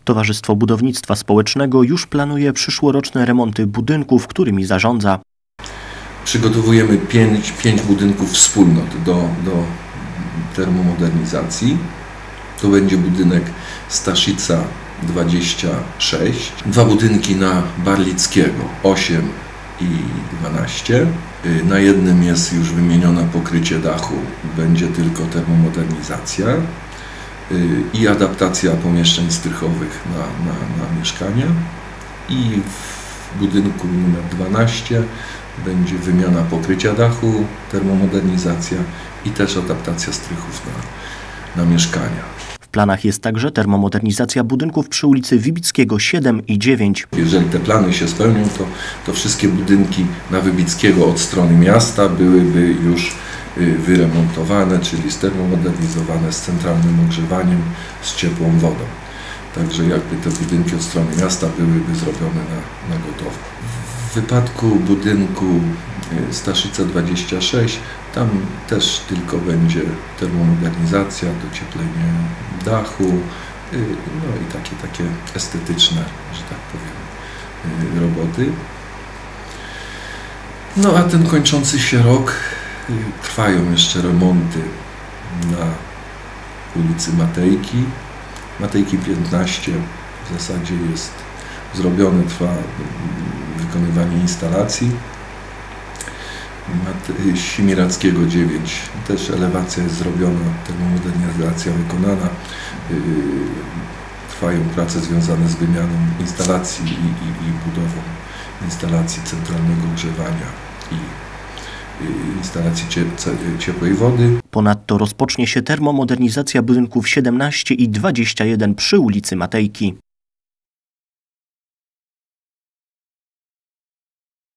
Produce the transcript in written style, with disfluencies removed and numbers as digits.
Towarzystwo Budownictwa Społecznego już planuje przyszłoroczne remonty budynków, którymi zarządza. Przygotowujemy 5 budynków wspólnot do termomodernizacji. To będzie budynek Staszica 26, 2 budynki na Barlickiego 8 i 12. Na jednym jest już wymienione pokrycie dachu, będzie tylko termomodernizacja i adaptacja pomieszczeń strychowych na mieszkania. I w budynku numer 12 będzie wymiana pokrycia dachu, termomodernizacja i też adaptacja strychów na mieszkania. W planach jest także termomodernizacja budynków przy ulicy Wybickiego 7 i 9. Jeżeli te plany się spełnią, to wszystkie budynki na Wybickiego od strony miasta byłyby już wyremontowane, czyli stermomodernizowane z centralnym ogrzewaniem, z ciepłą wodą. Także jakby te budynki od strony miasta byłyby zrobione na gotowo. W wypadku budynku Staszica 26, tam też tylko będzie termomodernizacja, docieplenie dachu, no i takie estetyczne, że tak powiem, roboty. No a ten kończący się rok trwają jeszcze remonty na ulicy Matejki 15 w zasadzie jest zrobione, trwa wykonywanie instalacji. Simirackiego 9 też elewacja jest zrobiona, termomodernizacja wykonana. Trwają prace związane z wymianą instalacji i budową instalacji centralnego ogrzewania i instalacji ciepłej wody. Ponadto rozpocznie się termomodernizacja budynków 17 i 21 przy ulicy Matejki.